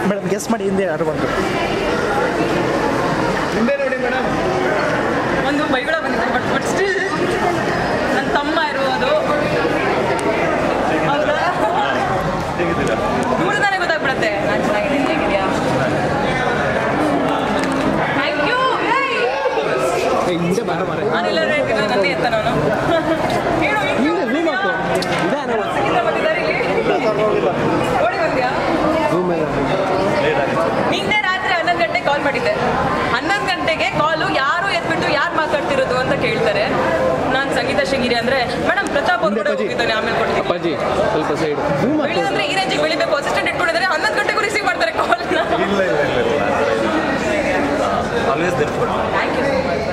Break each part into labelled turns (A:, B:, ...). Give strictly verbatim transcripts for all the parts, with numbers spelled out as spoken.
A: madam guess ಮಾಡಿ ಹಿಂದೆ ಯಾರು ಬಂದರು
B: ಹಿಂದೆ ನೋಡಿ ಮೇಡಮ್
C: ಒಂದು ಬೈಗಳ ಬಂದಿದೆ ಬಟ್ ಬಟ್ ಸ್ಟಿಲ್ ನನ್ನ ತಮ್ಮ ಇರುವುದು ಹೌದಾ ನೋಡಿದಾನೆ ಗೊತ್ತಾಗ್ಬಿಡತ್ತೆ ನಾನು ಚೆನ್ನಾಗಿದ್ದೀನಿ ಹೇಗಿದೆಯಾ ಥ್ಯಾಂಕ್ ಯು
B: ಹಿಂದೆ ಬಾರ ಮಾರೆ
C: ನಾನೆಲ್ಲ ಹೇಳ್ತಿದ್ದೆ ನನ್ನೇ ಎತ್ತ ನಾನು ಸಂಗೀತ ಬಂದಿದ್ದಾರೆ ಇಲ್ಲಿ ಓಡಿ ಬಂದ್ಯಾ ನಿನ್ನೆ ರಾತ್ರಿ ಹನ್ನೊಂದು ಗಂಟೆಗೆ ಕಾಲ್ ಮಾಡಿದ್ದೆ ಹನ್ನೊಂದು ಗಂಟೆಗೆ ಕಾಲು ಯಾರು ಎದ್ಬಿಟ್ಟು ಯಾರು ಮಾತಾಡ್ತಿರೋದು ಅಂತ ಕೇಳ್ತಾರೆ ನಾನು ಸಂಗೀತ ಶೃಂಗೇರಿ ಅಂದ್ರೆ ಮೇಡಮ್ ಪ್ರತಾಪ್ ಅವ್ರು ಕೂಡ ಹೋಗಿದ್ದಾನೆ ಆಮೇಲೆ ಕೊಡ್ತೀನಿ
B: ಅಪ್ಪಾಜಿ ಸ್ವಲ್ಪ ಸೈಡ್
C: ಬೆಳೆದಂದ್ರೆ ಈ ರೇಂಜಿಗೆ ಬೆಳಿಬೇಕು ಅಸಿಸ್ಟೆಂಟ್ ಇಟ್ಕೊಂಡಿದ್ದಾರೆ ಹನ್ನೊಂದು ಗಂಟೆಗೂ ರಿಸೀವ್ ಮಾಡ್ತಾರೆ ಕಾಲ್
D: ಇಲ್ಲ ಇಲ್ಲ ಇಲ್ಲ always there for
C: thank you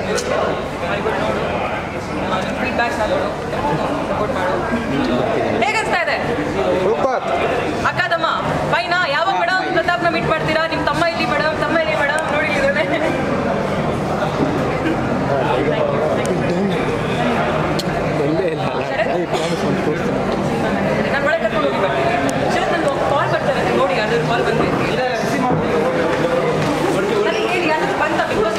C: feedbacks ಆಗೋದು ಸಪೋರ್ಟ್ ಮಾಡು ಹೇಗನ್ಸ್ತಾ ಇದೆ ಅಕ್ಕಾದಮ್ಮ ಫೈನಾ ಯಾವಾಗ ಮೇಡಮ್ ಪ್ರತಾಪ್ನ ಮೀಟ್ ಮಾಡ್ತೀರಾ ನಿಮ್ಮ ತಮ್ಮ ಇಲ್ಲಿ ಮೇಡಮ್ ತಮ್ಮ ಇಲ್ಲಿ ಮೇಡಮ್ ನೋಡಿ ಇದ್ದಾನೆ ನಾನು ಒಳಗೆ ಕರ್ಕೊಂಡು ಹೋಗಿ ಬರ್ತೀನಿ ಶರತ್ ನನಗೆ ಕಾಲ್ ಬರ್ತಾರೆ ನೋಡಿ ಅದ್ರ ಕಾಲ್ ಬಂದ್ವಿ ನನಗೆ ಹೇಳಿ ಯಾರು ಬಂತ ಬಿಕಾಸ್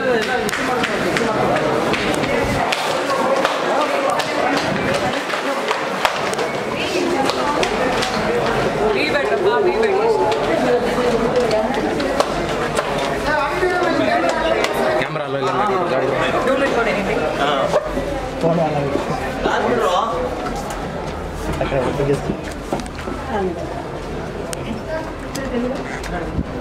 C: ಬೀಳ್ಬೇಡ್ರಪ್ಪ ಬೀಳ್ಬೇಡಿ
B: ಕ್ಯಾಮ್ರಾ ಅಲ್ಲ
C: don't record anything
A: phone on guess